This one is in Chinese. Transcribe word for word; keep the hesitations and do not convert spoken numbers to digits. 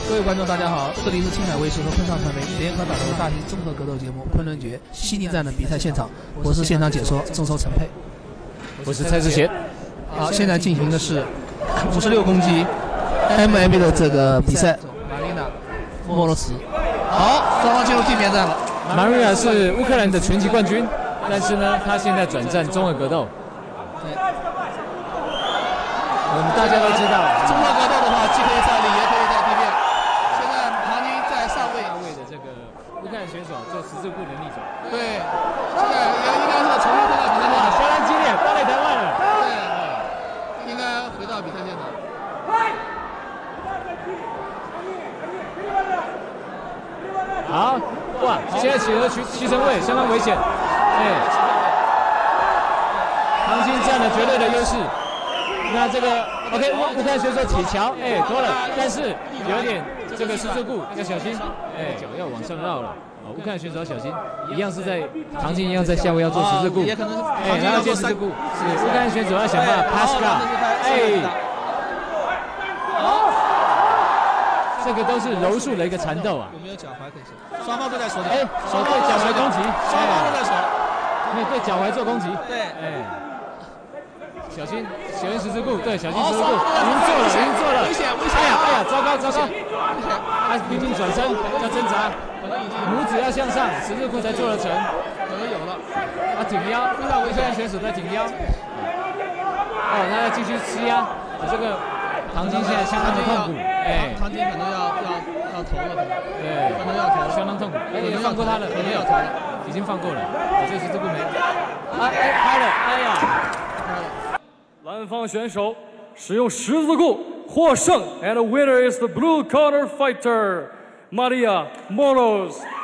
各位观众，大家好，这里是青海卫视和昆上传媒联合打造的大型综合格斗节目《昆仑决》西宁站的比赛现场，我是现场解说郑州陈佩， 我是蔡志贤。 好，现在进行的是五十六公斤 M M A 的这个比赛，玛丽娜·莫罗茨。好，双方进入地面战了。 玛丽娜是乌克兰的拳击冠军，但是呢，她现在转战综合格斗。 对， 我们大家都知道， 综合格斗的话，既可以在里，也可以在地面。现在唐宁在上位， 上位的这个乌克兰选手做十字固的逆转。 对，现在应该是重新回到比赛现场， 相当激烈，爆擂台外了。 对，应该回到比赛现场。 好，哇，现在起了屈屈身位，相当危险。哎，唐金占了绝对的优势。那这个 OK， 乌克兰选手铁桥，哎，多了，但是有点这个十字固要小心，哎，脚要往上绕了。哦，乌克兰选手要小心，一样是在唐金一样在下位要做十字固， 也可能是哎，然后接十字固，是乌克兰选手要想办法 pass guard， 哎，好，这个都是柔术的一个缠斗啊。 有没有脚踝可以守？双方都在守。 哎，手对脚踝攻击， 双方都在守， 没有对脚踝做攻击， 对， 哎。小心，小心十字固，对，小心十字固，已经做了，已经做了， 危险，危险！ 哎呀，哎呀，糟糕，糟糕！他毕竟转身要挣扎，拇指要向上，十字固才做得成， 可能有了。 他挺腰，非常危险，选手在挺腰。哦，他要继续施压，这个唐金现在相当的痛苦，哎， 唐金可能要要要投了， 对， 可能要投， 相当痛苦，哎，已经放过他了， 可能要投了， 已经放过了，这十字固没，哎哎拍了，哎呀。 蓝方选手使用十字固获胜 ，and the winner is the blue corner fighter Maria Moros。